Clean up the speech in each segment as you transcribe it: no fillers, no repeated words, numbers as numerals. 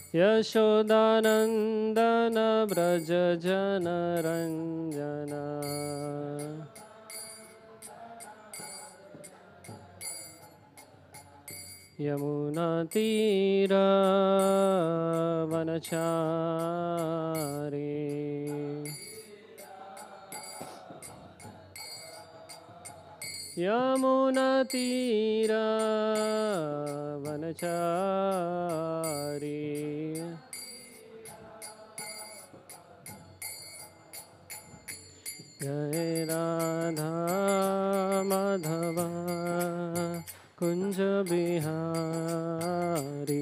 यशोदानन्दन व्रज जनरञ्जना यमुनातीरवनचारी यमुनातीरवनचारी जय राधा माधवा कुंज बिहारी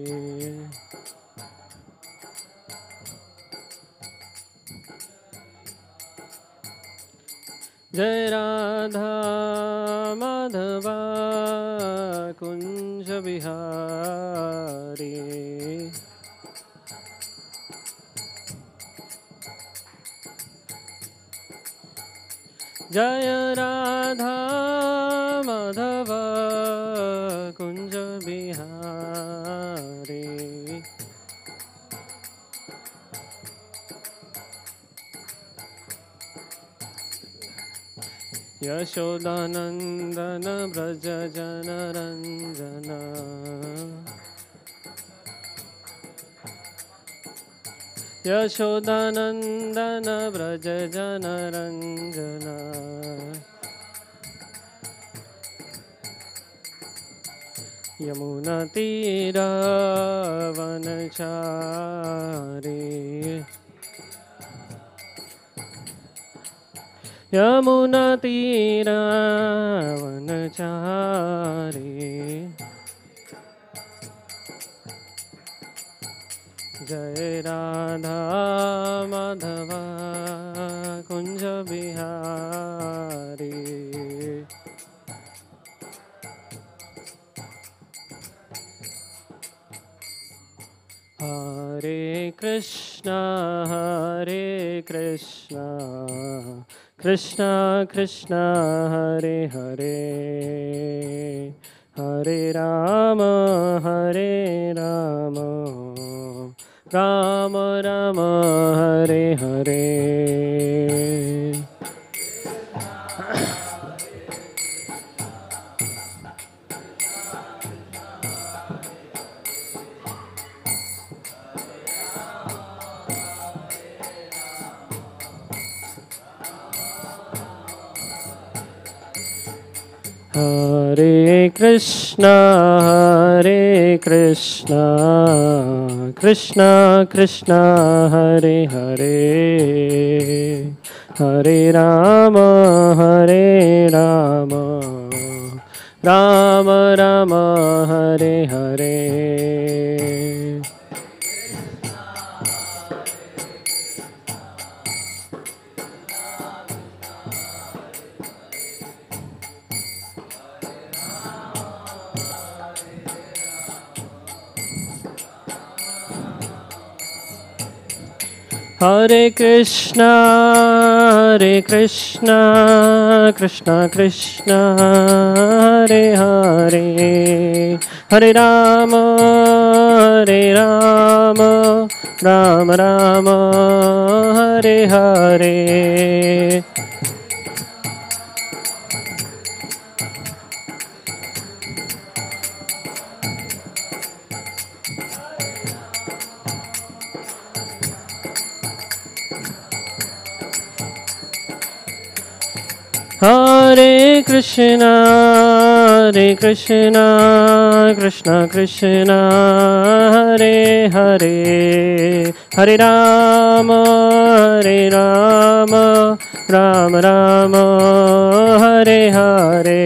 जय राधा माधवा कुंज बिहारी जय राधा माधवा कुंज बिहारी यशोदानंदन व्रज जनरंजना यशोदानंदन व्रज जनरंजना यमुनातीरवनचारी यमुनातीरवनचारी जय राधा माधवा कुंज बिहारी हरे कृष्णा कृष्णा कृष्णा हरे हरे हरे राम राम राम हरे हरे हरे कृष्णा कृष्णा कृष्णा हरे हरे हरे राम राम राम हरे हरे हरे कृष्णा कृष्णा कृष्णा हरे हरे हरे राम राम राम हरे हरे हरे कृष्णा कृष्णा कृष्णा हरे हरे हरे राम राम राम हरे हरे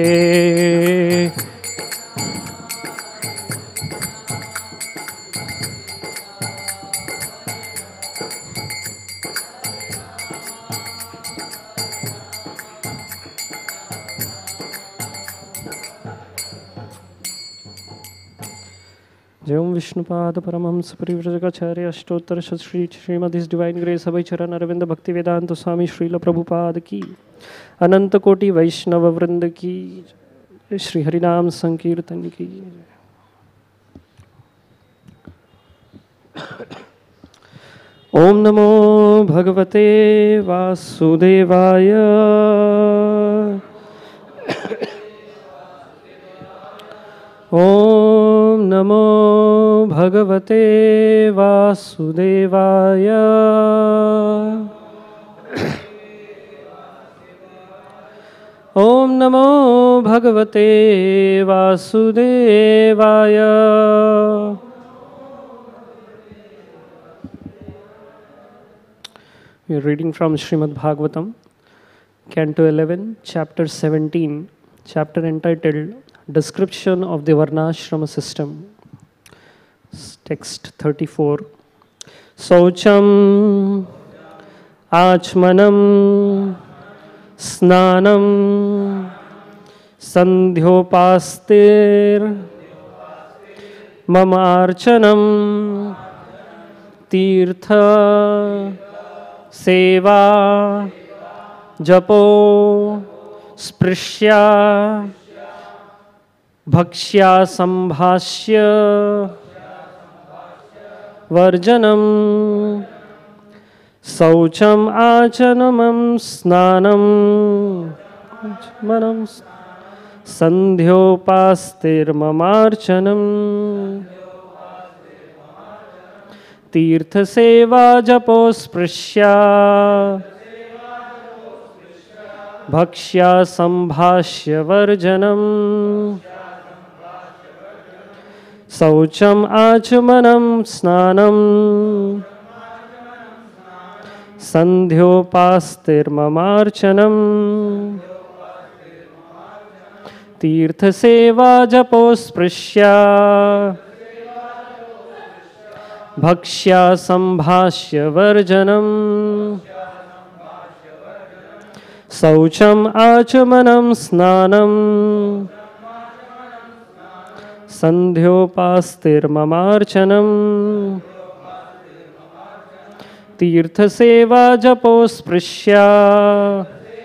जयम विष्णुपाद परमहंस परिव्रजकाचार्य अष्टोत्तर Shri Srimad his divine grace Abhay Charan Aravind भक्ति वेदांत स्वामी श्रील प्रभुपाद की अनंत कोटि वैष्णव वृंद की श्री हरिनाम संकीर्तन की। ओम नमो भगवते वासुदेवाय। ओम नमो भगवते वासुदेवाय। ओम नमो भगवते वासुदेवाय। We are reading from Srimad Bhagavatam, Canto 11, Chapter 17, chapter entitled Description of the Varnashrama System. Text 34. Saucham Achmanam Snanam Sandhyopastir Mamarchanam Tirtha Seva Japo Sprishya Bhakshya Sambhashya Varjanam Saucham Achanamam Snanam Sandhyopastir Mamarchanam Tirtha Seva Japo Sprishya Bhakshya Sambhashya Varjanam Saucham Achamanam Snanam Sandhyopastir Mamarchanam Tirtha Seva Japo Sprishya Bhakshya Sambhashya Varjanam Saucham Achamanam Snanam Sandhyopastir Mamarchanam Tirtha Seva Japo Sprishya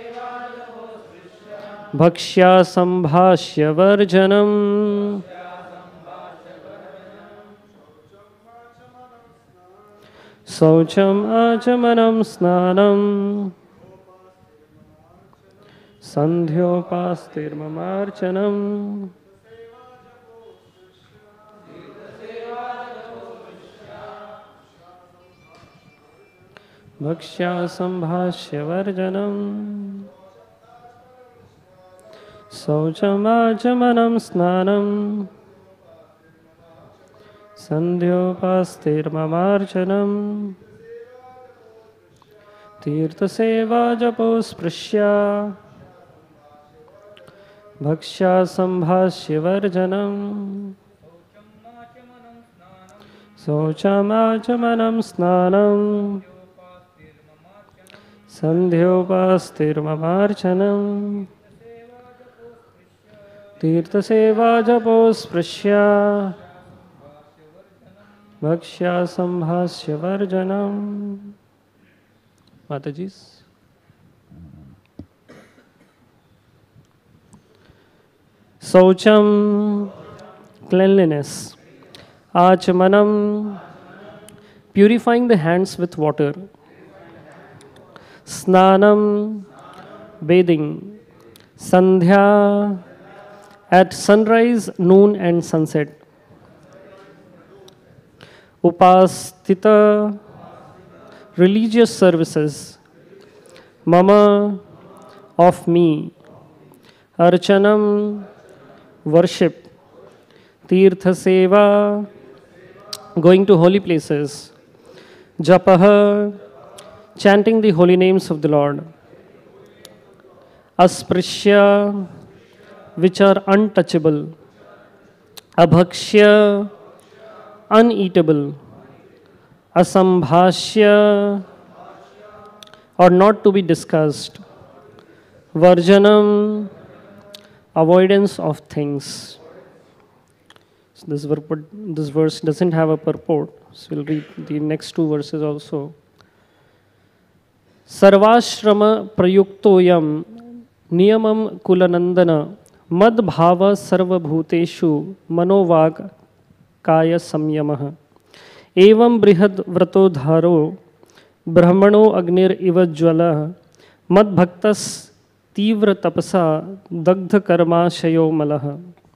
Bhakshya Sambhashya Varjanam Saucham Achamanam Snanam Sandhyopastir Mamarchanam Bhakshya Sambhashya Varjanam Saucham Achamanam Snanam Sandhyopastir Mamarchanam Tirtha Seva Japo Sprishya Bhakshya Sambhashya Varjanam Saucham Achamanam Snanam Sandhyopastir Mamarchanam Tirtha Seva Japo Sprishya Bhakshya Sambhashya Varjanam. Matajis. Saucham, cleanliness. Achamanam, purifying the hands with water. Snanam, bathing. Sandhya, at sunrise, noon and sunset. Upastita, religious services. Mama, of me. Archanam, worship. Tirtha Seva, going to holy places. Japaha, chanting the holy names of the Lord. Asprishya, which are untouchable. Abhakshya, uneatable. Asambhashya, or not to be discussed. Varjanam, avoidance of things. So this verse doesn't have a purport, so we'll read the next two verses also. Sarvashrama prayuktoyam niyamam kulanandana mad bhava sarvabhuteshu manovag kaya samyamah एवं बृहद व्रतो धारो ब्रह्मणो अग्निर इव ज्वल मद भक्तस तीव्र तपसा दग्ध कर्माशयो मलः.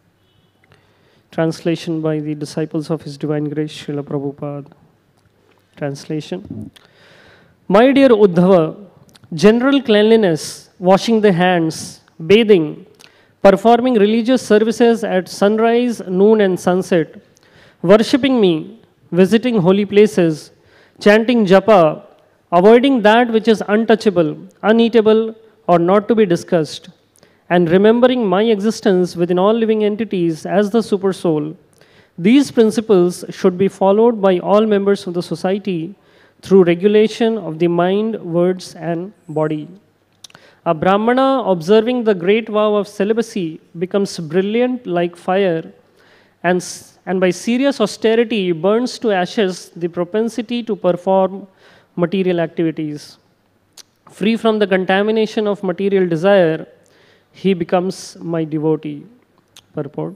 Translation by the disciples of His Divine Grace, Srila Prabhupada. Translation. My dear Uddhava, general cleanliness, washing the hands, bathing, performing religious services at sunrise, noon and sunset, worshipping me, visiting holy places, chanting japa, avoiding that which is untouchable, uneatable, or not to be discussed, and remembering my existence within all living entities as the Super Soul. These principles should be followed by all members of the society through regulation of the mind, words, and body. A Brahmana observing the great vow of celibacy becomes brilliant like fire, and by serious austerity burns to ashes the propensity to perform material activities. Free from the contamination of material desire, he becomes my devotee. Purport.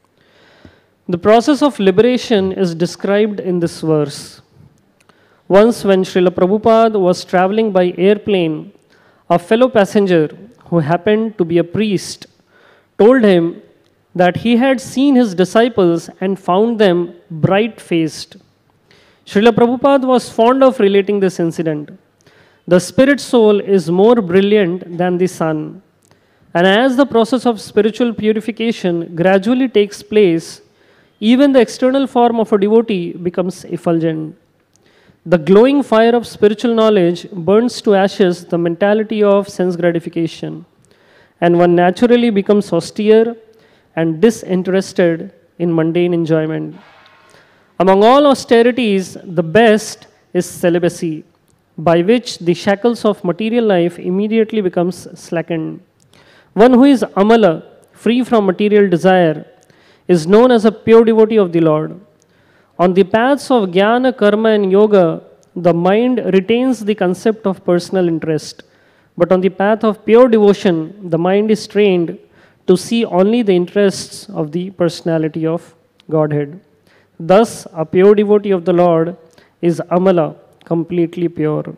The process of liberation is described in this verse. Once when Srila Prabhupada was traveling by airplane, a fellow passenger who happened to be a priest told him that he had seen his disciples and found them bright-faced. Srila Prabhupada was fond of relating this incident. The spirit soul is more brilliant than the sun. And as the process of spiritual purification gradually takes place, even the external form of a devotee becomes effulgent. The glowing fire of spiritual knowledge burns to ashes the mentality of sense gratification, and one naturally becomes austere and disinterested in mundane enjoyment. Among all austerities, the best is celibacy, by which the shackles of material life immediately becomes slackened. One who is amala, free from material desire, is known as a pure devotee of the Lord. On the paths of jnana, karma and yoga, the mind retains the concept of personal interest. But on the path of pure devotion, the mind is trained to see only the interests of the personality of Godhead. Thus, a pure devotee of the Lord is amala, completely pure.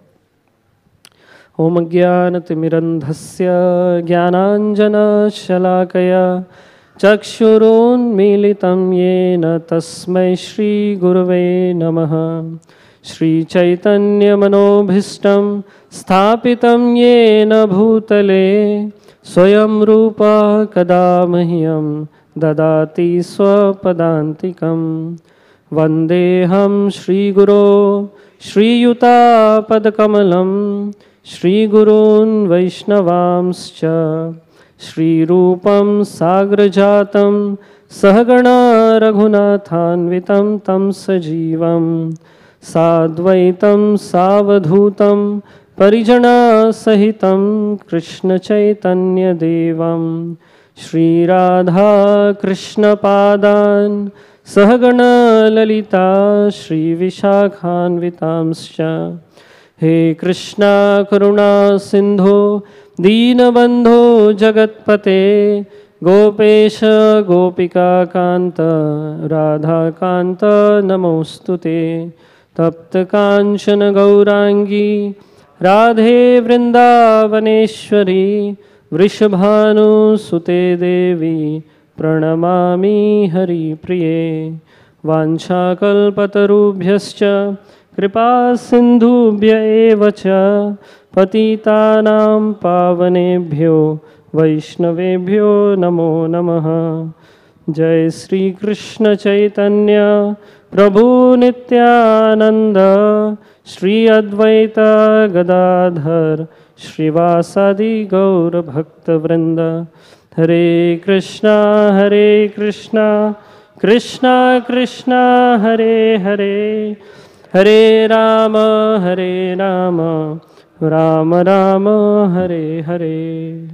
Om Jnanatimirandhasya Jnananjana Shalakaya Chakshurunmilitam Yena Tasmai Shri Gurave Namaha. Shri Chaitanya Manobhishtam Sthapitam Yena Bhutale Swayam Rupa Kadamahyam Dadati Swapadantikam. Vandeham Shri Guru Shri Yuta Padakamalam Shri Gurun Vaishnavamscha Shri Rupam Sagrajatam Sahagana Raghunathanvitam Tam Sajivam Sadvaitam Savadhutam Parijana Sahitam Krishna Chaitanya Devam Shri Radha Krishna Padan Sahagana Lalita Shri Vishakhanvitamscha. He Krishna Karuna Sindhu Deenabandhu Jagatpate Gopesha Gopika Kanta Radha Kanta Namostute Tapta Kanchana Gaurangi Radhe Vrindavaneshwari Vrishabhanu Sute Devi Pranamami Hari Priye Vancha Kalpatarubhyascha Kripa Sindhubhya evacha Patitanam Pavanebhyo Vaishnavebhyo Namo Namaha. Jai Sri Krishna Chaitanya Prabhu Nityananda Shri Advaita Gadadhar Shrivasadi Gaura Bhakta Vrinda. Hare Krishna Krishna Krishna Hare Hare Hare Rama Rama Rama Hare Hare.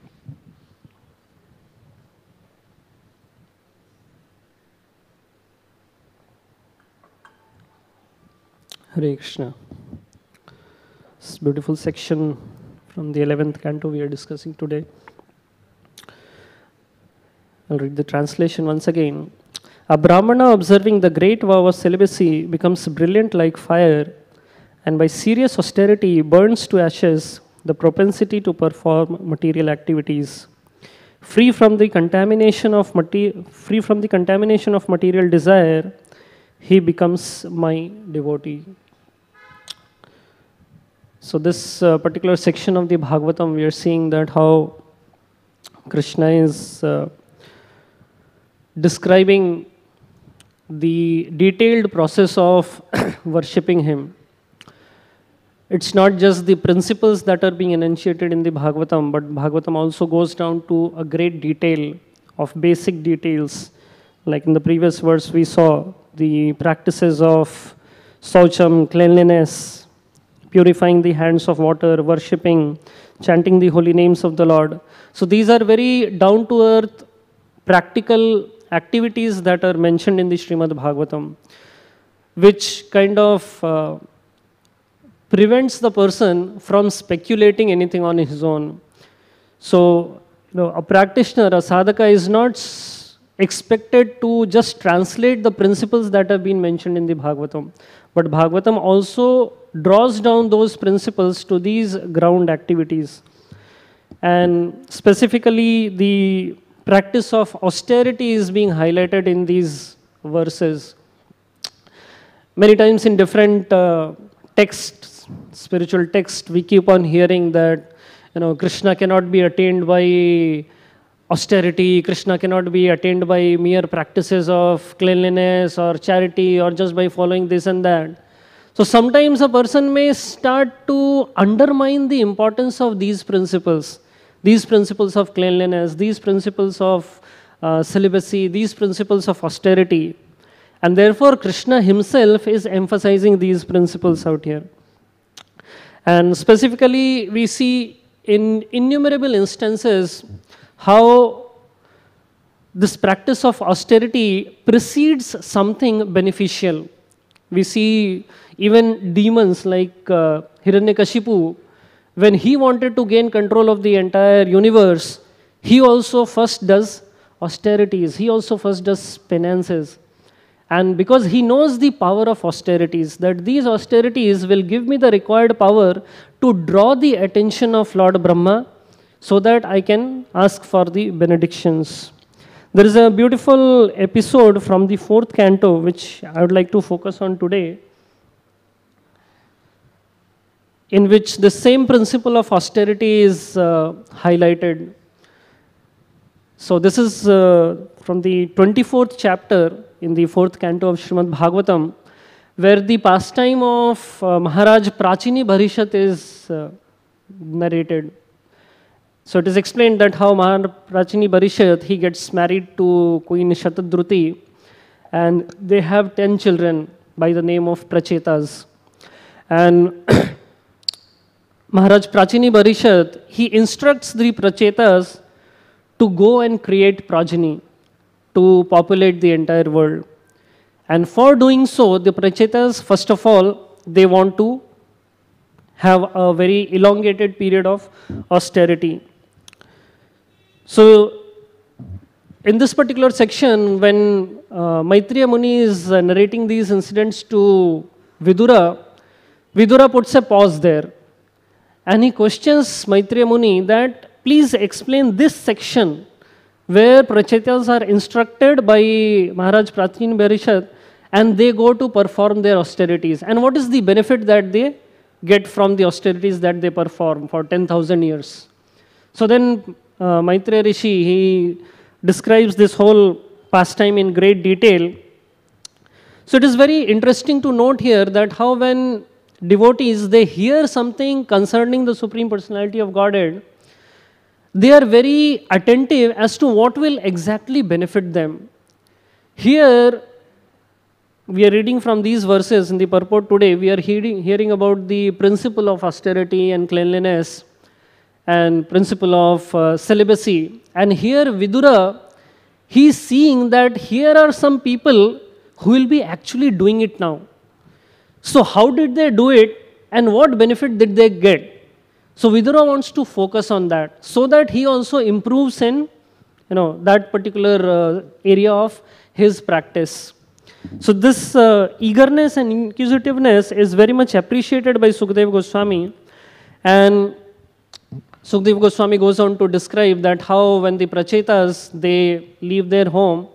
Hare Krishna. This beautiful section from the 11th canto we are discussing today. I'll read the translation once again. A Brahmana observing the great vow of celibacy becomes brilliant like fire, and by serious austerity burns to ashes the propensity to perform material activities. Free from the contamination of material desire, he becomes my devotee. So this particular section of the Bhagavatam, we are seeing that how Krishna is describing the detailed process of worshipping him. It's not just the principles that are being enunciated in the Bhagavatam, but Bhagavatam also goes down to a great detail of basic details. Like in the previous verse, we saw the practices of Saucham, cleanliness, purifying the hands of water, worshipping, chanting the holy names of the Lord. So these are very down-to-earth, practical activities that are mentioned in the Srimad Bhagavatam, which kind of prevents the person from speculating anything on his own. So, a practitioner, a sadhaka is not expected to just translate the principles that have been mentioned in the Bhagavatam, but Bhagavatam also draws down those principles to these ground activities. And specifically, the practice of austerity is being highlighted in these verses. Many times in different texts, spiritual texts, we keep on hearing that Krishna cannot be attained by austerity, Krishna cannot be attained by mere practices of cleanliness or charity or just by following this and that. So sometimes a person may start to undermine the importance of these principles of cleanliness, these principles of celibacy, these principles of austerity. And therefore, Krishna himself is emphasizing these principles out here. And specifically, we see in innumerable instances how this practice of austerity precedes something beneficial. We see even demons like Hiranyakashipu, when he wanted to gain control of the entire universe, he also first does austerities, he also first does penances. And because he knows the power of austerities, that these austerities will give me the required power to draw the attention of Lord Brahma so that I can ask for the benedictions. There is a beautiful episode from the 4th canto which I would like to focus on today, in which the same principle of austerity is highlighted. So this is from the 24th chapter in the 4th canto of Srimad Bhagavatam, where the pastime of Maharaj Prachini Bharishat is narrated. So it is explained that how Maharaj Prachini Bharishat, he gets married to Queen Shatadruti, and they have 10 children by the name of Prachetas. And Maharaj Prachini Bharishat, he instructs the Prachetas to go and create progeny, to populate the entire world. And for doing so, the Prachetas, first of all, they want to have a very elongated period of austerity. So, in this particular section, when Maitreya Muni is narrating these incidents to Vidura, Vidura puts a pause there. And he questions Maitreya Muni that, please explain this section where Prachetas are instructed by Maharaj Prachini Bharishat and they go to perform their austerities. And what is the benefit that they get from the austerities that they perform for 10,000 years? So then Maitreya Rishi, he describes this whole pastime in great detail. So it is very interesting to note here that how when devotees, they hear something concerning the Supreme Personality of Godhead, they are very attentive as to what will exactly benefit them. Here, we are reading from these verses in the purport today, we are hearing about the principle of austerity and cleanliness and principle of celibacy. And here Vidura, he is seeing that here are some people who will be actually doing it now. So how did they do it and what benefit did they get? So Vidura wants to focus on that so that he also improves in that particular area of his practice. So this eagerness and inquisitiveness is very much appreciated by Sukadeva Goswami, and Sukadeva Goswami goes on to describe that how when the prachetas, they leave their home.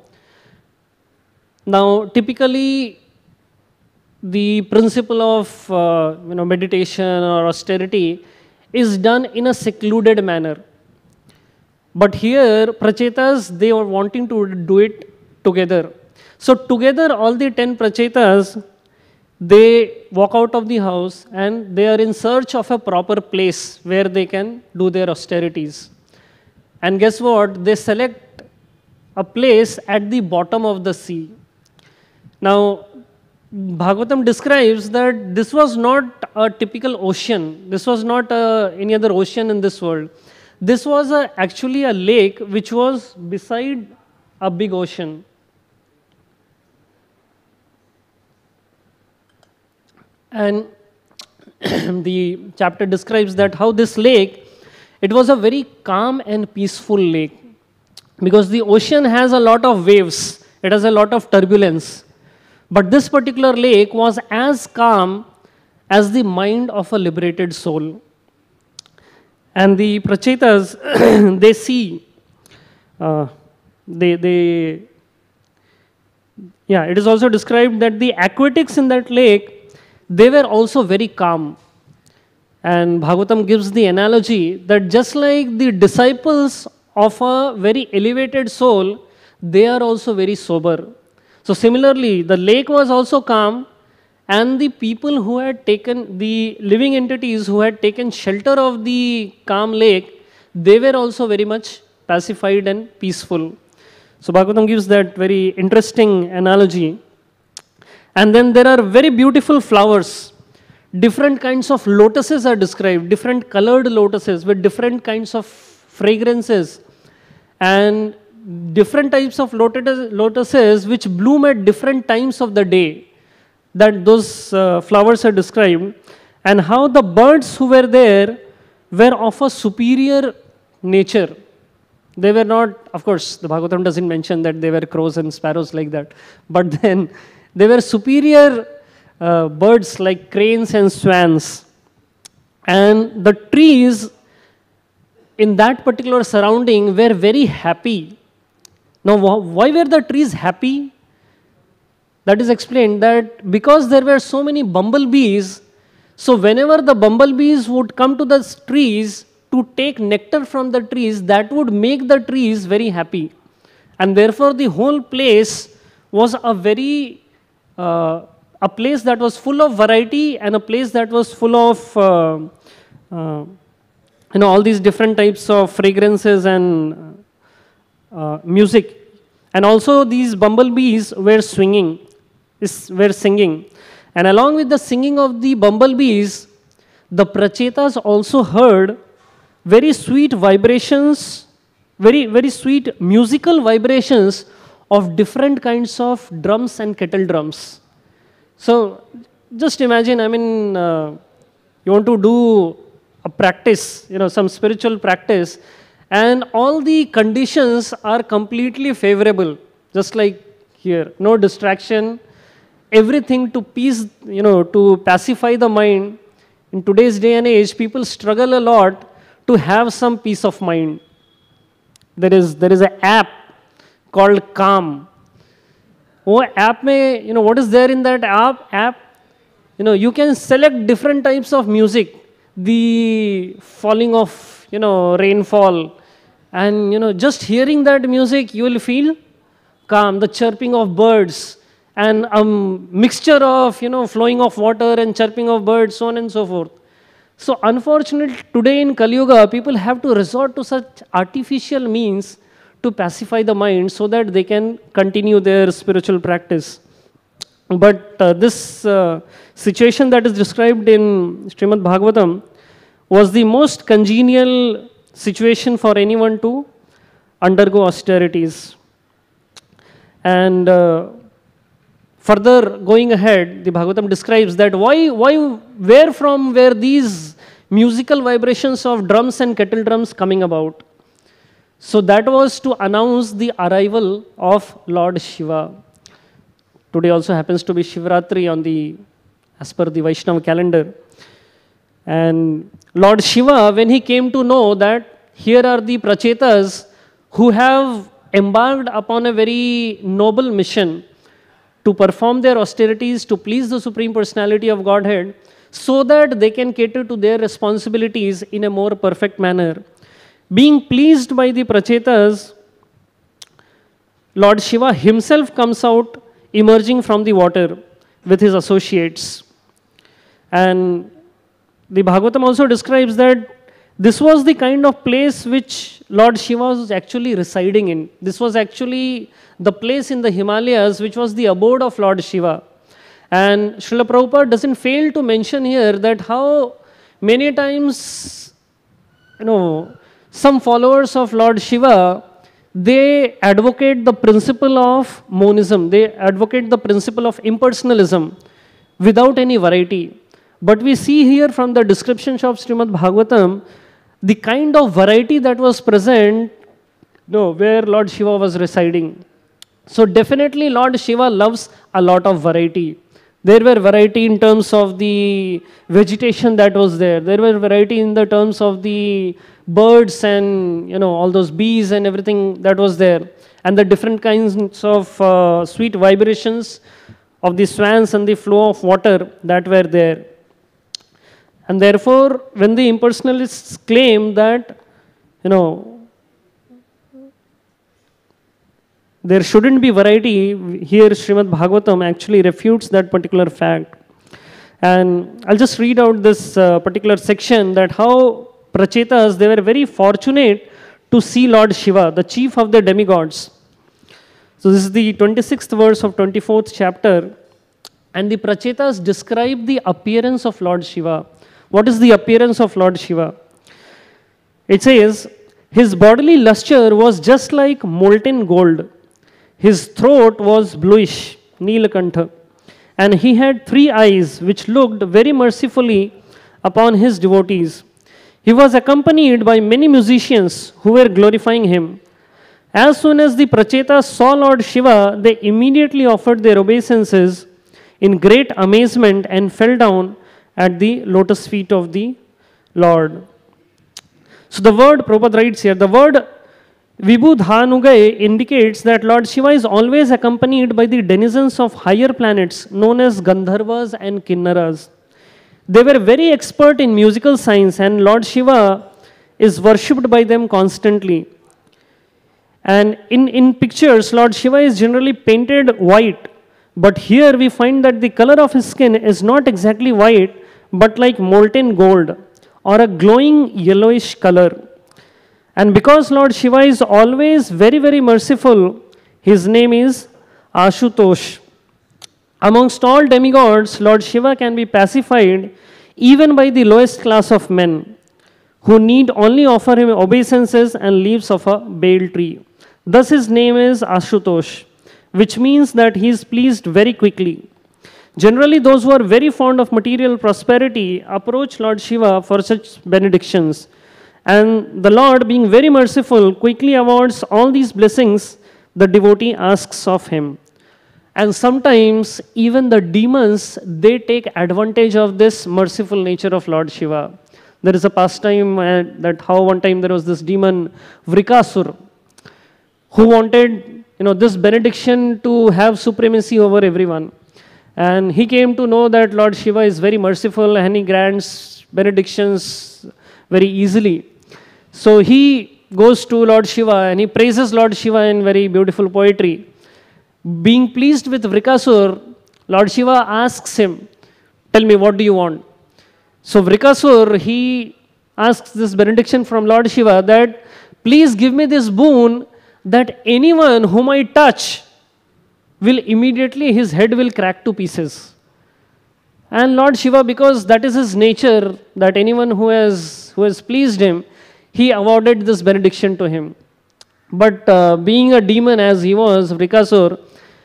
Now typically the principle of meditation or austerity is done in a secluded manner. But here prachetas, they are wanting to do it together. So together all the 10 prachetas, they walk out of the house and they are in search of a proper place where they can do their austerities. And guess what? They select a place at the bottom of the sea. Now, Bhagavatam describes that this was not a typical ocean. This was not any other ocean in this world. This was actually a lake which was beside a big ocean. And the chapter describes that how this lake, it was a very calm and peaceful lake. Because the ocean has a lot of waves. It has a lot of turbulence. But this particular lake was as calm as the mind of a liberated soul. And the prachetas, they see, it is also described that the aquatics in that lake, they were also very calm. And Bhagavatam gives the analogy that just like the disciples of a very elevated soul, they are also very sober. So similarly, the lake was also calm, and the people who had taken, the living entities who had taken shelter of the calm lake, they were also very much pacified and peaceful. So Bhagavatam gives that very interesting analogy. And then there are very beautiful flowers. Different kinds of lotuses are described, different colored lotuses with different kinds of fragrances. And different types of lotuses which bloom at different times of the day, that those flowers are described, and how the birds who were there were of a superior nature. They were not, of course, the Bhagavatam doesn't mention that they were crows and sparrows like that, but then they were superior birds like cranes and swans. And the trees in that particular surrounding were very happy. Now, why were the trees happy? That is explained that because there were so many bumblebees, so whenever the bumblebees would come to the trees to take nectar from the trees, that would make the trees very happy. And therefore, the whole place was a very, a place that was full of variety and a place that was full of, all these different types of fragrances and music. And also these bumblebees were singing. And along with the singing of the bumblebees, the prachetas also heard very sweet vibrations, very sweet musical vibrations of different kinds of drums and kettle drums. So just imagine, you want to do a practice, some spiritual practice, and all the conditions are completely favorable, just like here. No distraction, everything to peace, to pacify the mind. In today's day and age, people struggle a lot to have some peace of mind. There is an app called Calm. Oh, app mein, what is there in that app? You can select different types of music, the falling of, rainfall, and just hearing that music, you will feel calm. The chirping of birds and a mixture of, flowing of water and chirping of birds, so on and so forth. So unfortunately, today in Kali Yuga, people have to resort to such artificial means to pacify the mind so that they can continue their spiritual practice. But this situation that is described in Srimad Bhagavatam was the most congenial situation for anyone to undergo austerities. And further going ahead, the Bhagavatam describes that where from were these musical vibrations of drums and kettle drums coming about? So that was to announce the arrival of Lord Shiva. Today also happens to be Shivratri as per the Vaishnava calendar. And Lord Shiva, when he came to know that here are the Prachetas who have embarked upon a very noble mission to perform their austerities to please the Supreme Personality of Godhead, so that they can cater to their responsibilities in a more perfect manner. Being pleased by the Prachetas, Lord Shiva himself comes out emerging from the water with his associates. And the Bhagavatam also describes that this was the kind of place which Lord Shiva was actually residing in. This was actually the place in the Himalayas which was the abode of Lord Shiva. And Srila Prabhupada doesn't fail to mention here that how many times, some followers of Lord Shiva, they advocate the principle of monism. They advocate the principle of impersonalism without any variety. But we see here from the descriptions of Srimad Bhagavatam, the kind of variety that was present, where Lord Shiva was residing. So definitely Lord Shiva loves a lot of variety. There were variety in terms of the vegetation that was there. There were variety in the terms of the birds and all those bees and everything that was there. And the different kinds of sweet vibrations of the swans and the flow of water that were there. And therefore, when the impersonalists claim that, there shouldn't be variety, here Srimad Bhagavatam actually refutes that particular fact. And I'll just read out this particular section, that how Prachetas, they were very fortunate to see Lord Shiva, the chief of the demigods. So this is the 26th verse of 24th chapter. And the Prachetas describe the appearance of Lord Shiva. What is the appearance of Lord Shiva? It says, his bodily luster was just like molten gold. His throat was bluish, Neelakantha, and he had 3 eyes which looked very mercifully upon his devotees. He was accompanied by many musicians who were glorifying him. As soon as the Prachetas saw Lord Shiva, they immediately offered their obeisances in great amazement and fell down at the lotus feet of the Lord. So the word, Prabhupada writes here, the word Vibhudhanugai indicates that Lord Shiva is always accompanied by the denizens of higher planets known as Gandharvas and Kinnaras. They were very expert in musical science, and Lord Shiva is worshipped by them constantly. And in pictures, Lord Shiva is generally painted white, but here we find that the color of his skin is not exactly white, but like molten gold or a glowing yellowish color. And because Lord Shiva is always very, very merciful, his name is Ashutosh. Amongst all demigods, Lord Shiva can be pacified even by the lowest class of men, who need only offer him obeisances and leaves of a bale tree. Thus his name is Ashutosh, which means that he is pleased very quickly. Generally, those who are very fond of material prosperity approach Lord Shiva for such benedictions. And the Lord, being very merciful, quickly awards all these blessings the devotee asks of him. And sometimes even the demons, they take advantage of this merciful nature of Lord Shiva. There is a pastime that how one time there was this demon Vrikasur, who wanted this benediction to have supremacy over everyone. And he came to know that Lord Shiva is very merciful and he grants benedictions very easily. So he goes to Lord Shiva and he praises Lord Shiva in very beautiful poetry. Being pleased with Vrikasur, Lord Shiva asks him, tell me, what do you want? So Vrikasur, he asks this benediction from Lord Shiva that, please give me this boon that anyone whom I touch will immediately, his head will crack to pieces. And Lord Shiva, because that is his nature, that anyone who has pleased him, he awarded this benediction to him. But being a demon as he was, Vrikasur,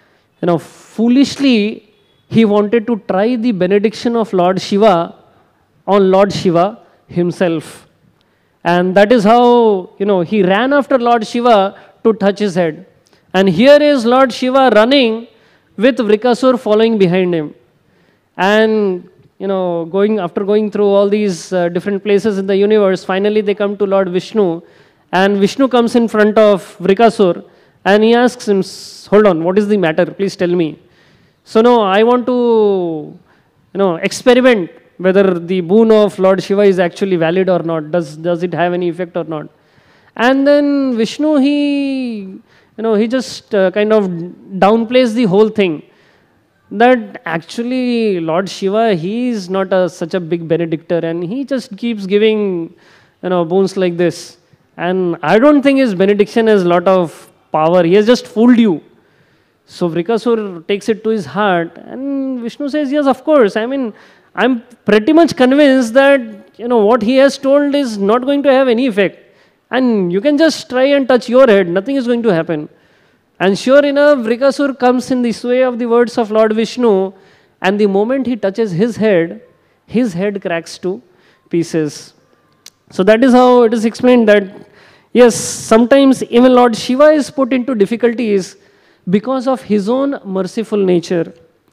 foolishly, he wanted to try the benediction of Lord Shiva on Lord Shiva himself. And that is how, he ran after Lord Shiva to touch his head. And here is Lord Shiva running with Vrikasur following behind him. And, after going through all these different places in the universe, finally they come to Lord Vishnu. And Vishnu comes in front of Vrikasur and he asks him, hold on, what is the matter? Please tell me. So, no, I want to, experiment whether the boon of Lord Shiva is actually valid or not. Does it have any effect or not? And then Vishnu, he just kind of downplays the whole thing. That actually Lord Shiva, he is not such a big benedictor, and he just keeps giving, boons like this. And I don't think his benediction has a lot of power. He has just fooled you. So Vrikasur takes it to his heart, and Vishnu says, yes, of course. I mean, I'm pretty much convinced that, what he has told is not going to have any effect. And you can just try and touch your head. Nothing is going to happen. And sure enough, Vrikasur comes in the sway of the words of Lord Vishnu, and the moment he touches his head cracks to pieces. So that is how it is explained that, yes, sometimes even Lord Shiva is put into difficulties because of his own merciful nature.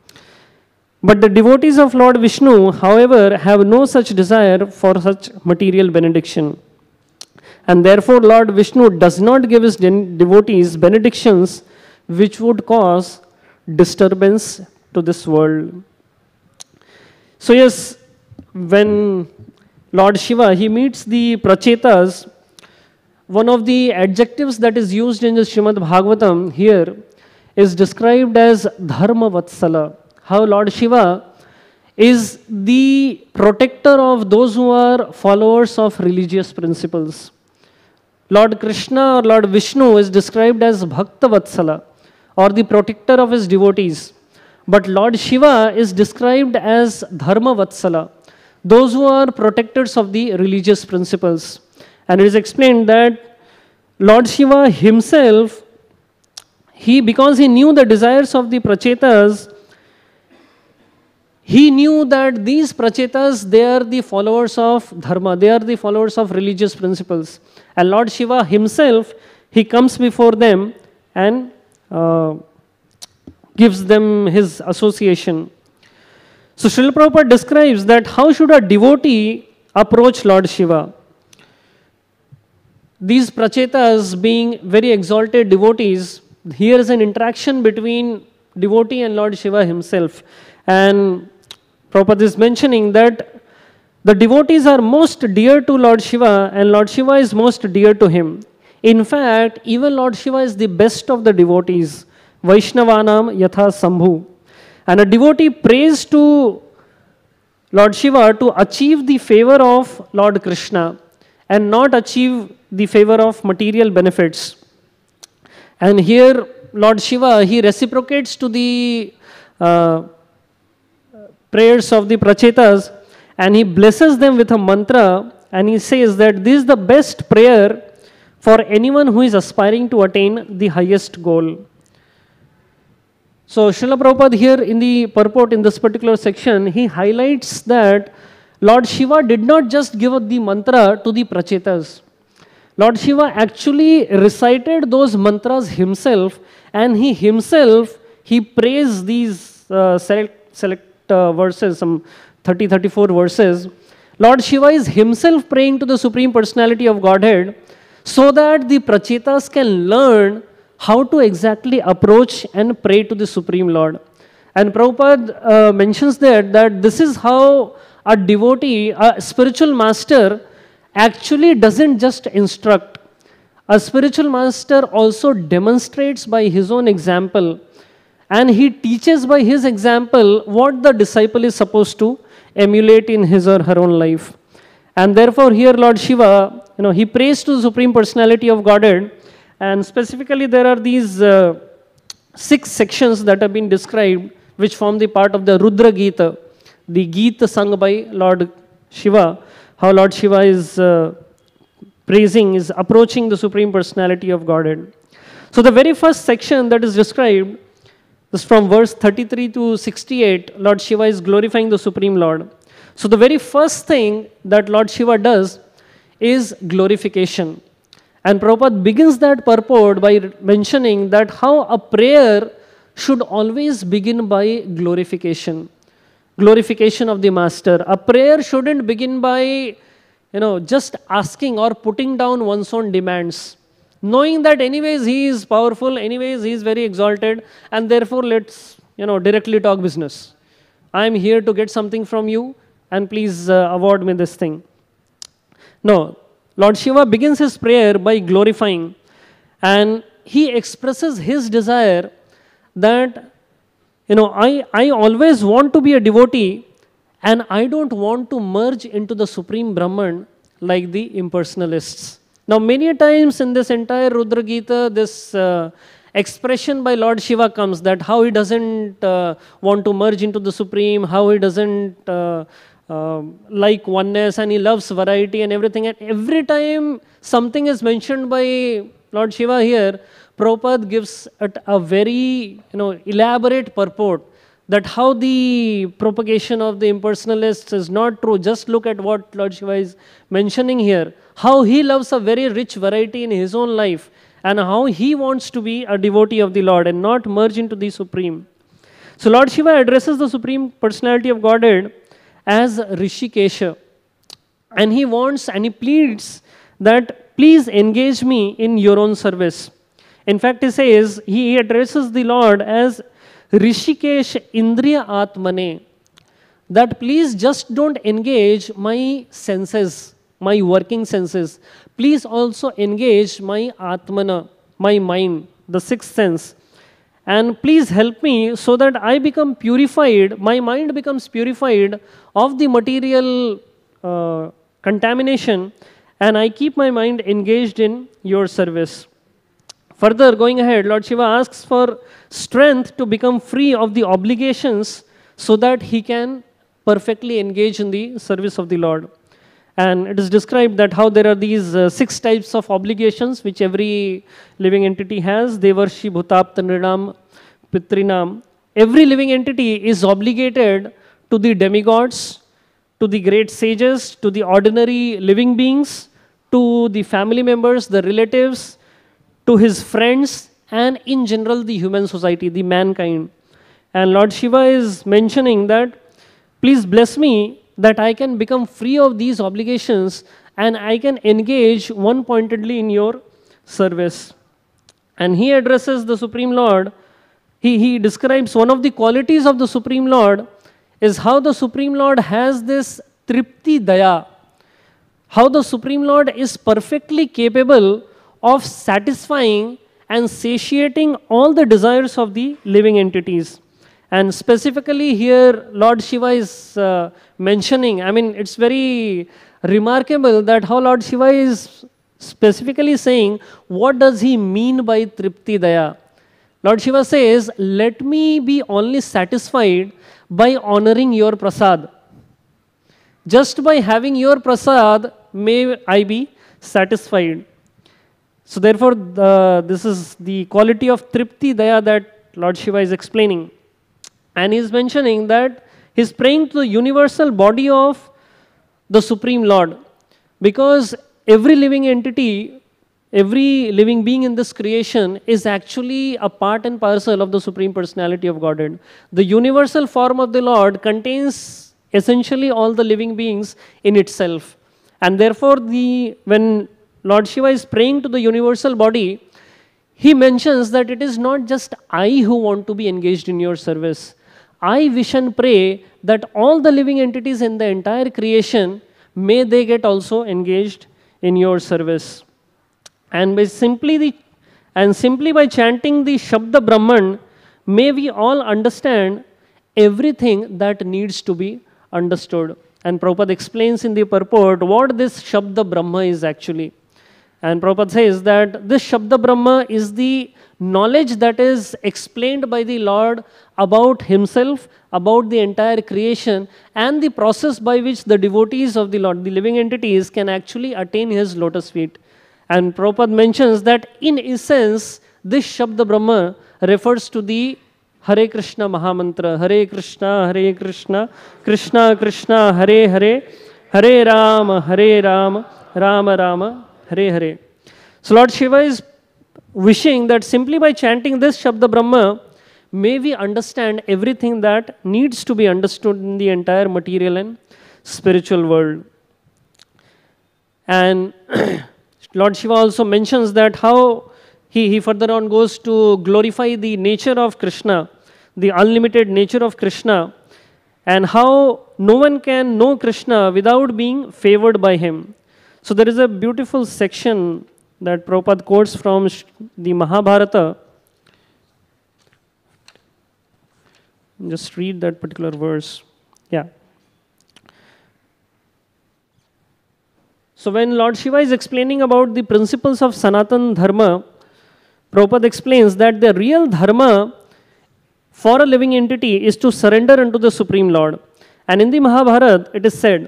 But the devotees of Lord Vishnu, however, have no such desire for such material benediction. And therefore, Lord Vishnu does not give his devotees benedictions which would cause disturbance to this world. So yes, when Lord Shiva, he meets the Prachetas, one of the adjectives that is used in the Srimad Bhagavatam here is described as Dharma Vatsala. How Lord Shiva is the protector of those who are followers of religious principles. Lord Krishna or Lord Vishnu is described as Bhakta Vatsala, or the protector of his devotees. But Lord Shiva is described as Dharma Vatsala, those who are protectors of the religious principles. And it is explained that Lord Shiva himself, because he knew the desires of the Prachetas, he knew that these Prachetas, they are the followers of Dharma, they are the followers of religious principles. And Lord Shiva himself, he comes before them and gives them his association. So Srila Prabhupada describes that how should a devotee approach Lord Shiva. These Prachetas being very exalted devotees, here is an interaction between devotee and Lord Shiva himself. And Prabhupada is mentioning that the devotees are most dear to Lord Shiva and Lord Shiva is most dear to him. In fact, even Lord Shiva is the best of the devotees. Vaishnavanam yatha sambhu. And a devotee prays to Lord Shiva to achieve the favor of Lord Krishna and not achieve the favor of material benefits. And here Lord Shiva, he reciprocates to the prayers of the Prachetas, and he blesses them with a mantra, and he says that this is the best prayer for anyone who is aspiring to attain the highest goal. So Srila Prabhupada here in the purport in this particular section, he highlights that Lord Shiva did not just give the mantra to the Prachetas. Lord Shiva actually recited those mantras himself, and he himself, he prays these select verses, some 34 verses. Lord Shiva is himself praying to the Supreme Personality of Godhead so that the Prachetas can learn how to exactly approach and pray to the Supreme Lord. And Prabhupada mentions there that this is how a devotee, a spiritual master, actually doesn't just instruct. A spiritual master also demonstrates by his own example, and he teaches by his example what the disciple is supposed to emulate in his or her own life. And therefore here Lord Shiva, he prays to the Supreme Personality of Godhead, and specifically there are these 6 sections that have been described which form the part of the Rudra Gita, the Gita sung by Lord Shiva, how Lord Shiva is praising, is approaching the Supreme Personality of Godhead. So the very first section that is described is from verse 33 to 68, Lord Shiva is glorifying the Supreme Lord. So the very first thing that Lord Shiva does is glorification. And Prabhupada begins that purport by mentioning that how a prayer should always begin by glorification. Glorification of the Master. A prayer shouldn't begin by, just asking or putting down one's own demands. Knowing that anyways he is powerful, anyways he is very exalted, and therefore let's, directly talk business. I am here to get something from you, and please award me this thing. No, Lord Shiva begins his prayer by glorifying, and he expresses his desire that, I always want to be a devotee, and I don't want to merge into the Supreme Brahman like the impersonalists. Now, many times in this entire Rudra Gita, this expression by Lord Shiva comes that how he doesn't want to merge into the Supreme, how he doesn't like oneness, and he loves variety and everything. And every time something is mentioned by Lord Shiva here, Prabhupada gives it a very elaborate purport that how the propagation of the impersonalists is not true. Just look at what Lord Shiva is mentioning here. How he loves a very rich variety in his own life, and how he wants to be a devotee of the Lord and not merge into the Supreme. So Lord Shiva addresses the Supreme Personality of Godhead as Rishikesha. And he wants and he pleads that please engage me in your own service. In fact, he says, he addresses the Lord as Rishikesh Indriya Atmane. That please just don't engage my senses, my working senses. Please also engage my Atmana, my mind, the sixth sense. And please help me so that I become purified, my mind becomes purified of the material contamination, and I keep my mind engaged in your service. Further, going ahead, Lord Shiva asks for strength to become free of the obligations so that he can perfectly engage in the service of the Lord. And it is described that how there are these 6 types of obligations which every living entity has. Devarshi, Bhutapta, Nrinam, Pitrinam. Every living entity is obligated to the demigods, to the great sages, to the ordinary living beings, to the family members, the relatives, to his friends, and in general the human society, the mankind. And Lord Shiva is mentioning that, please bless me that I can become free of these obligations and I can engage one-pointedly in your service. And he addresses the Supreme Lord. He describes one of the qualities of the Supreme Lord is how the Supreme Lord has this Tripti Daya. How the Supreme Lord is perfectly capable of satisfying and satiating all the desires of the living entities. And specifically here, Lord Shiva is mentioning, it's very remarkable that how Lord Shiva is specifically saying, what does he mean by Tripti Daya? Lord Shiva says, let me be only satisfied by honoring your prasad. Just by having your prasad, may I be satisfied. So therefore, this is the quality of Tripti Daya that Lord Shiva is explaining. And he is mentioning that he is praying to the universal body of the Supreme Lord. Because every living entity, every living being in this creation is actually a part and parcel of the Supreme Personality of Godhead. The universal form of the Lord contains essentially all the living beings in itself. And therefore, when Lord Shiva is praying to the universal body, he mentions that it is not just I who want to be engaged in your service. I wish and pray that all the living entities in the entire creation, may they get also engaged in your service. And simply by chanting the Shabda Brahman, may we all understand everything that needs to be understood. And Prabhupada explains in the purport what this Shabda Brahma is actually. And Prabhupada says that this Shabda Brahma is the knowledge that is explained by the Lord about himself, about the entire creation, and the process by which the devotees of the Lord, the living entities, can actually attain his lotus feet. And Prabhupada mentions that in essence, this Shabda Brahma refers to the Hare Krishna Mahamantra. Hare Krishna, Krishna Krishna, Hare Hare, Hare Rama, Rama Rama, Hare Hare. So Lord Shiva is wishing that simply by chanting this Shabda Brahma, may we understand everything that needs to be understood in the entire material and spiritual world. And Lord Shiva also mentions that how he further on goes to glorify the nature of Krishna, the unlimited nature of Krishna, and how no one can know Krishna without being favored by him. So there is a beautiful section that Prabhupada quotes from the Mahabharata. Just read that particular verse. Yeah. So when Lord Shiva is explaining about the principles of Sanatan Dharma, Prabhupada explains that the real Dharma for a living entity is to surrender unto the Supreme Lord. And in the Mahabharata, it is said,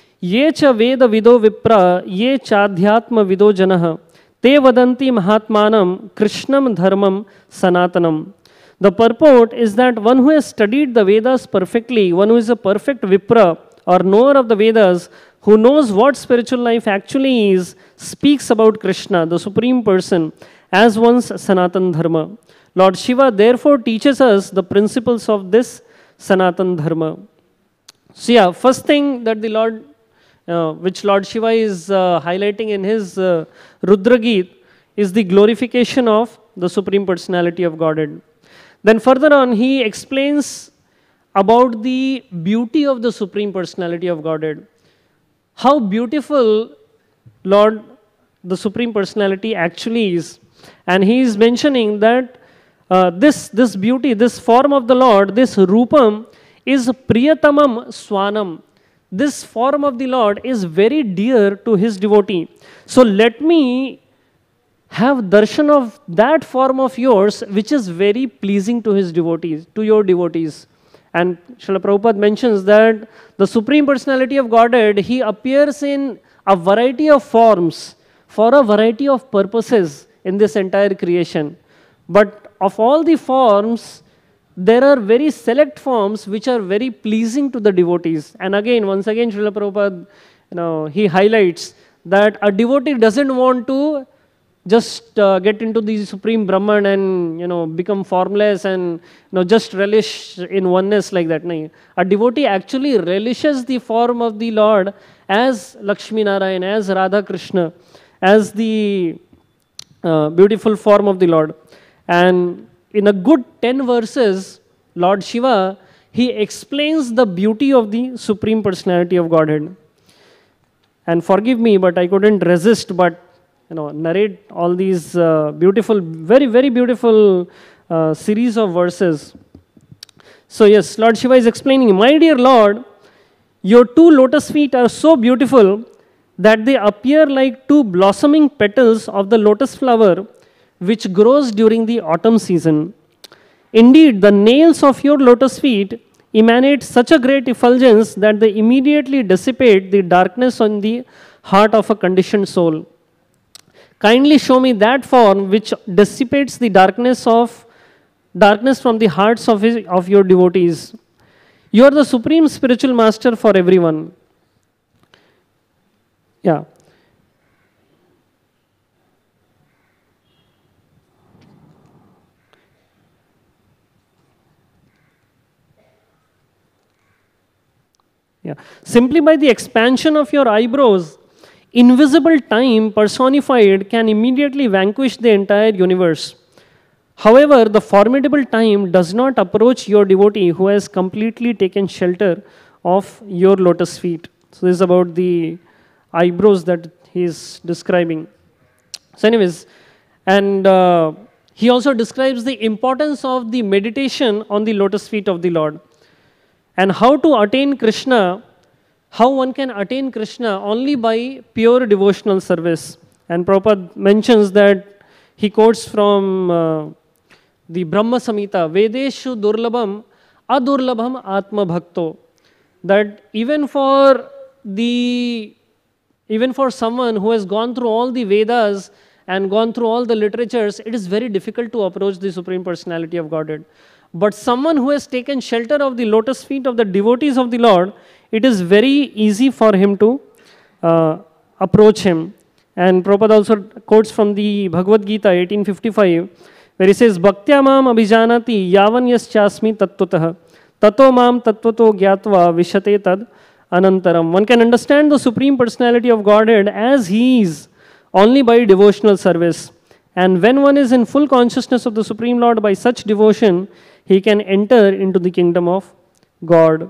Ye cha veda vido vipra, ye chadhyatma vido janah, te vadanti mahatmanam, krishnam dharmam sanatanam. The purport is that one who has studied the Vedas perfectly, one who is a perfect vipra or knower of the Vedas, who knows what spiritual life actually is, speaks about Krishna, the Supreme Person, as one's Sanatan Dharma. Lord Shiva therefore teaches us the principles of this Sanatan Dharma. So yeah, first thing that the Lord, which Lord Shiva is highlighting in his Rudra Geet, is the glorification of the Supreme Personality of Godhead. Then further on, he explains about the beauty of the Supreme Personality of Godhead. How beautiful Lord, the Supreme Personality actually is. And he is mentioning that this beauty, this form of the Lord, this Rupam, is Priyatamam Swanam. This form of the Lord is very dear to his devotee. So let me have darshan of that form of yours, which is very pleasing to his devotees, to your devotees. And Srila Prabhupada mentions that the Supreme Personality of Godhead, he appears in a variety of forms for a variety of purposes in this entire creation. But of all the forms, there are very select forms which are very pleasing to the devotees. And again, once again, Srila Prabhupada, he highlights that a devotee doesn't want to just get into the Supreme Brahman and become formless and just relish in oneness like that. No. A devotee actually relishes the form of the Lord as Lakshmi Narayan, as Radha Krishna, as the beautiful form of the Lord. And in a good 10 verses, Lord Shiva, he explains the beauty of the Supreme Personality of Godhead. And forgive me, but I couldn't resist but narrate all these beautiful, very, very beautiful series of verses. So yes, Lord Shiva is explaining, my dear Lord, your two lotus feet are so beautiful that they appear like two blossoming petals of the lotus flower which grows during the autumn season. Indeed, the nails of your lotus feet emanate such a great effulgence that they immediately dissipate the darkness on the heart of a conditioned soul. Kindly show me that form which dissipates the darkness from the hearts of your devotees. You are the supreme spiritual master for everyone. Yeah. Yeah. Simply by the expansion of your eyebrows, invisible time personified can immediately vanquish the entire universe. However, the formidable time does not approach your devotee who has completely taken shelter of your lotus feet. So this is about the eyebrows that he is describing. So anyways, and he also describes the importance of the meditation on the lotus feet of the Lord. And how to attain Krishna, how one can attain Krishna only by pure devotional service. And Prabhupada mentions that, he quotes from the Brahma Samhita, Vedeshu Durlabham Adurlabham Atma Bhakto, that even for someone who has gone through all the Vedas and gone through all the literatures, it is very difficult to approach the Supreme Personality of Godhead. But someone who has taken shelter of the lotus feet of the devotees of the Lord, it is very easy for him to approach him. And Prabhupada also quotes from the Bhagavad Gita 1855, where he says, Bhaktya mam abhijanati yavan yaschasmi tattvatah tato mam tattvato gyatva vishate tad anantaram. One can understand the Supreme Personality of Godhead as He is only by devotional service. And when one is in full consciousness of the Supreme Lord by such devotion, he can enter into the kingdom of God.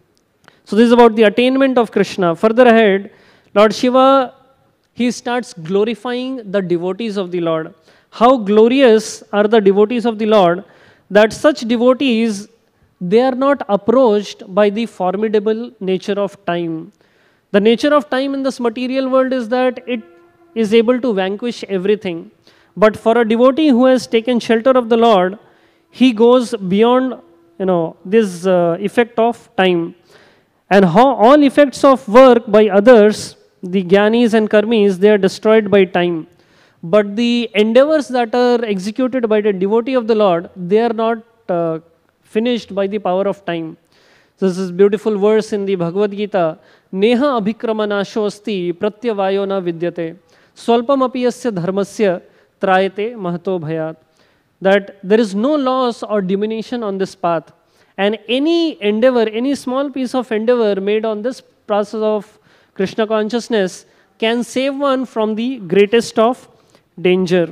So this is about the attainment of Krishna. Further ahead, Lord Shiva, he starts glorifying the devotees of the Lord. How glorious are the devotees of the Lord, that such devotees, they are not approached by the formidable nature of time. The nature of time in this material world is that it is able to vanquish everything. But for a devotee who has taken shelter of the Lord, he goes beyond, this effect of time. And how all effects of work by others, the Gyanis and Karmis, they are destroyed by time. But the endeavors that are executed by the devotee of the Lord, they are not finished by the power of time. So this is beautiful verse in the Bhagavad Gita. Neha abhikramanasho asti pratyavayo na vidyate swalpam api yasya dharmasya trayate mahato bhayat. That there is no loss or diminution on this path. And any endeavor, any small piece of endeavor made on this process of Krishna consciousness can save one from the greatest of danger.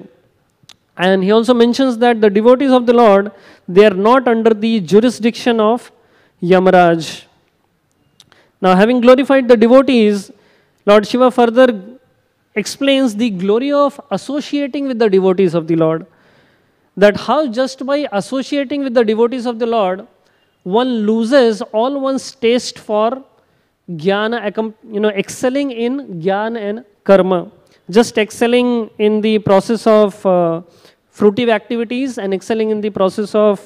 And he also mentions that the devotees of the Lord, they are not under the jurisdiction of Yamaraj. Now, having glorified the devotees, Lord Shiva further explains the glory of associating with the devotees of the Lord. That how just by associating with the devotees of the Lord, one loses all one's taste for jnana, excelling in jnana and karma. Just excelling in the process of fruitive activities and excelling in the process of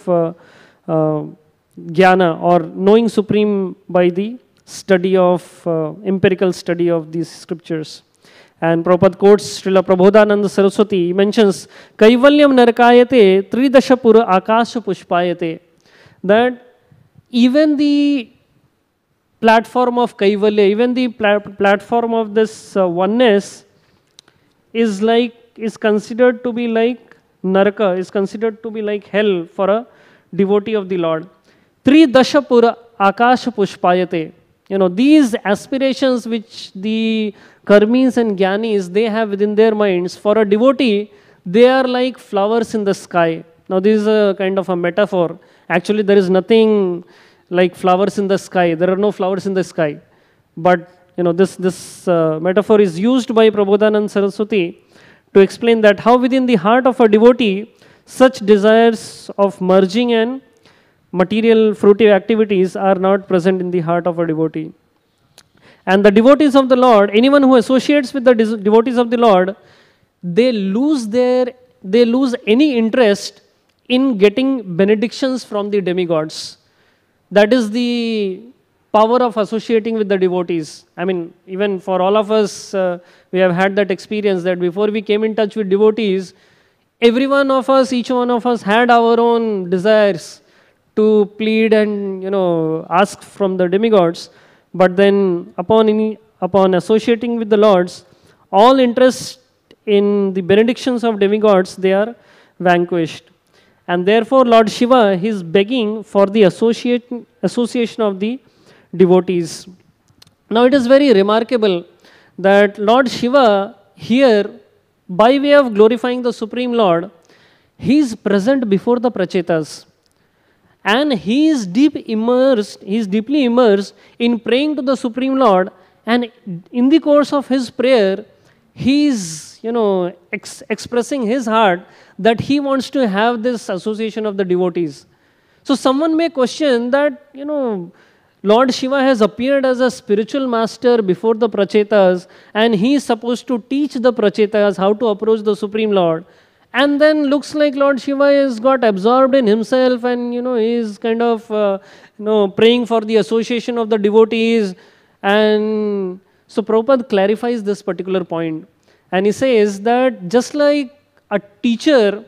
jnana or knowing Supreme by the study of, empirical study of these scriptures. And Prabhupada quotes Srila Prabodhananda Saraswati. He mentions, Kaivalyam narakayate tridashapura akasha pushpayate. That even the platform of Kaivalya, even the platform of this oneness is considered to be like Naraka, is considered to be like hell for a devotee of the Lord. Tridashapura akasha pushpayate. These aspirations which the Karmis and Gyanis, they have within their minds, for a devotee, they are like flowers in the sky. Now this is a kind of a metaphor. Actually, there is nothing like flowers in the sky. There are no flowers in the sky. But this metaphor is used by Prabodhananda Saraswati to explain that how within the heart of a devotee, such desires of merging and material fruitive activities are not present in the heart of a devotee. And the devotees of the Lord, anyone who associates with the devotees of the Lord, they lose any interest in getting benedictions from the demigods. That is the power of associating with the devotees. I mean, even for all of us, we have had that experience that before we came in touch with devotees, every one of us, each one of us had our own desires to plead and ask from the demigods. But then upon associating with the lords, all interest in the benedictions of demigods, they are vanquished. And therefore Lord Shiva, he is begging for the association of the devotees. Now it is very remarkable that Lord Shiva here, by way of glorifying the Supreme Lord, he is present before the Prachetas. And he is deeply immersed in praying to the Supreme Lord, and in the course of his prayer, he is, expressing his heart that he wants to have this association of the devotees. So someone may question that, Lord Shiva has appeared as a spiritual master before the Prachetas, and he is supposed to teach the Prachetas how to approach the Supreme Lord. And then looks like Lord Shiva has got absorbed in himself and, he is kind of, praying for the association of the devotees. And so Prabhupada clarifies this particular point. And he says that just like a teacher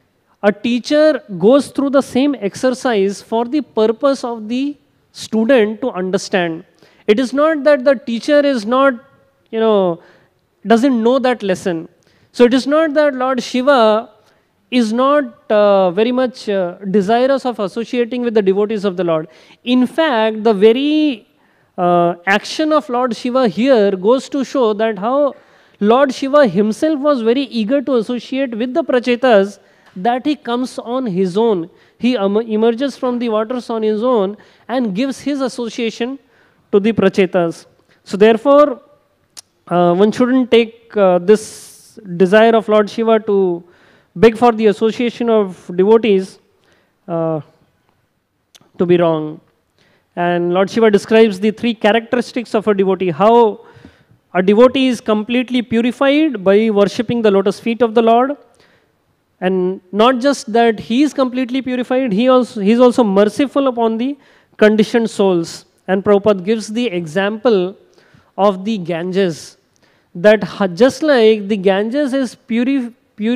goes through the same exercise for the purpose of the student to understand. It is not that the teacher is not, doesn't know that lesson. So it is not that Lord Shiva is not very much desirous of associating with the devotees of the Lord. In fact, the very action of Lord Shiva here goes to show that how Lord Shiva himself was very eager to associate with the Prachetas, that he comes on his own. He emerges from the waters on his own and gives his association to the Prachetas. So therefore, one shouldn't take this desire of Lord Shiva to beg for the association of devotees to be wrong. And Lord Shiva describes the three characteristics of a devotee, how a devotee is completely purified by worshipping the lotus feet of the Lord. And not just that he is completely purified, he is also merciful upon the conditioned souls. And Prabhupada gives the example of the Ganges, that just like the Ganges is pure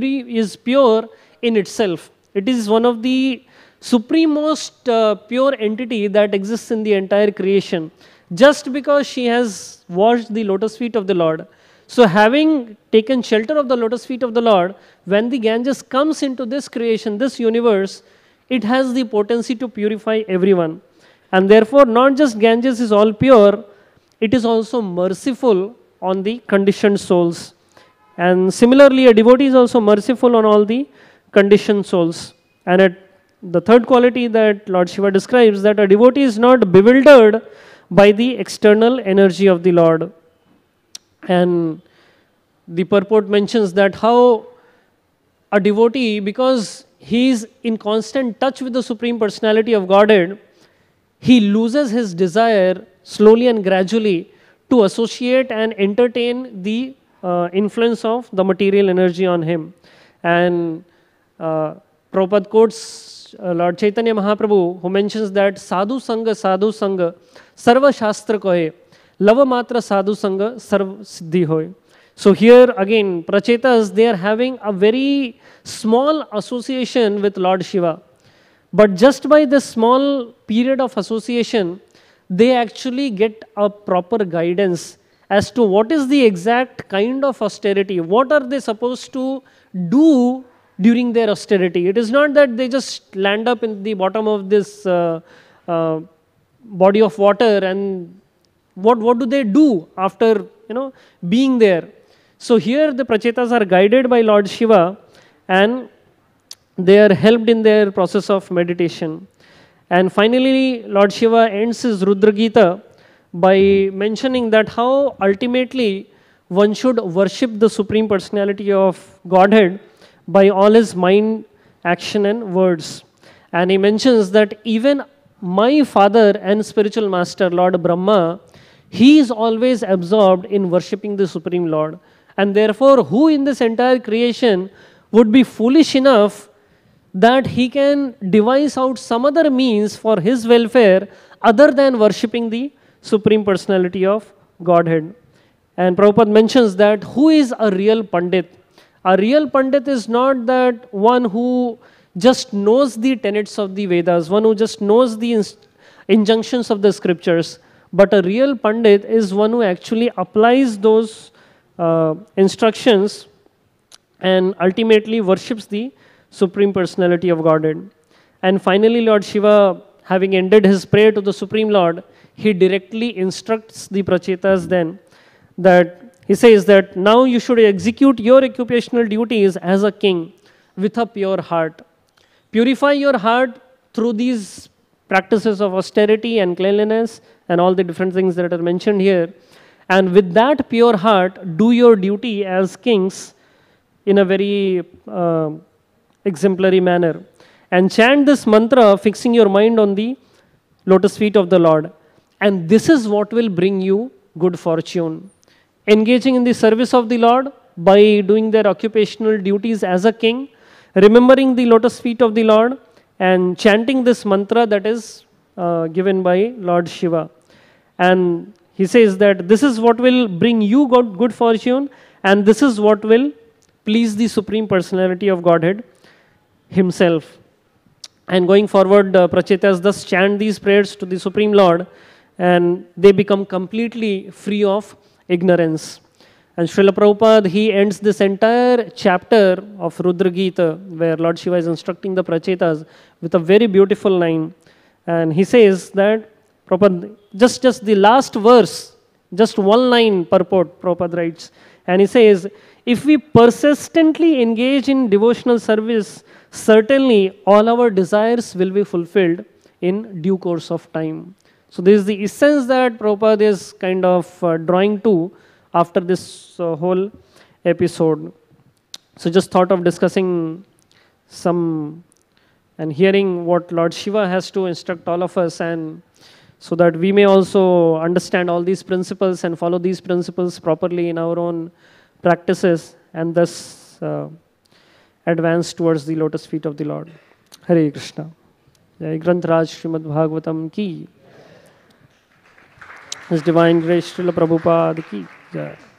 in itself. It is one of the supremost pure entity that exists in the entire creation, just because she has washed the lotus feet of the Lord. So having taken shelter of the lotus feet of the Lord, when the Ganges comes into this creation, this universe, it has the potency to purify everyone. And therefore, not just Ganges is all pure, it is also merciful on the conditioned souls. And similarly, a devotee is also merciful on all the conditioned souls. And the third quality that Lord Shiva describes, that a devotee is not bewildered by the external energy of the Lord. And the purport mentions that how a devotee, because he is in constant touch with the Supreme Personality of Godhead, he loses his desire slowly and gradually to associate and entertain the influence of the material energy on him. And Prabhupada quotes Lord Chaitanya Mahaprabhu, who mentions that sadhu sanga sarva shastra kohe, lava matra sadhu sanga sarva siddhi hoy. So here again, Prachetas, they are having a very small association with Lord Shiva. But just by this small period of association, they actually get a proper guidance as to what is the exact kind of austerity, what are they supposed to do during their austerity. It is not that they just land up in the bottom of this body of water, and what do they do after being there. So here the Prachetas are guided by Lord Shiva, and they are helped in their process of meditation. And finally, Lord Shiva ends his Rudra Gita by mentioning that how ultimately one should worship the Supreme Personality of Godhead by all his mind, action and words. And he mentions that even my father and spiritual master, Lord Brahma, he is always absorbed in worshipping the Supreme Lord. And therefore, who in this entire creation would be foolish enough that he can devise out some other means for his welfare other than worshipping the Supreme Personality of Godhead. And Prabhupada mentions that who is a real Pandit? A real Pandit is not that one who just knows the tenets of the Vedas, one who just knows the injunctions of the scriptures, but a real Pandit is one who actually applies those instructions and ultimately worships the Supreme Personality of Godhead. And finally, Lord Shiva, having ended his prayer to the Supreme Lord, he directly instructs the Prachetas then that he says that now you should execute your occupational duties as a king with a pure heart. Purify your heart through these practices of austerity and cleanliness and all the different things that are mentioned here. And with that pure heart, do your duty as kings in a very exemplary manner. And chant this mantra, fixing your mind on the lotus feet of the Lord. And this is what will bring you good fortune. Engaging in the service of the Lord by doing their occupational duties as a king, remembering the lotus feet of the Lord, and chanting this mantra that is given by Lord Shiva. And he says that this is what will bring you good fortune, and this is what will please the Supreme Personality of Godhead himself. And going forward, Prachetas thus chant these prayers to the Supreme Lord, and they become completely free of ignorance. And Srila Prabhupada, he ends this entire chapter of Rudra Gita, where Lord Shiva is instructing the Prachetas, with a very beautiful line. And he says that, Prabhupada, just the last verse, just one line purport, Prabhupada writes. And he says, if we persistently engage in devotional service, certainly all our desires will be fulfilled in due course of time. So this is the essence that Prabhupada is kind of drawing to after this whole episode. So just thought of discussing some and hearing what Lord Shiva has to instruct all of us, and so that we may also understand all these principles and follow these principles properly in our own practices, and thus advance towards the lotus feet of the Lord. Hare Krishna. Jai Granth-raj Srimad Bhagavatam ki. His Divine Grace Srila Prabhupada ki. Jai.